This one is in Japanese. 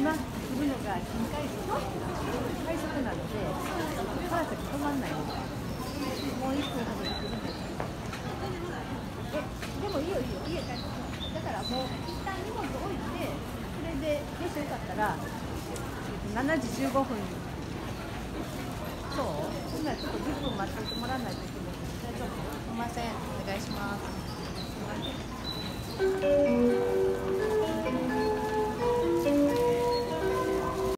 今来るのが新快速なので、川崎止まんないの。もう1分ほどで来るんです。でもいいよいいよ、家帰って。だからもう一旦荷物置いて、それでもしよかったら7時15分。そう、そんならちょっと10分待っておいてもらわないといけない。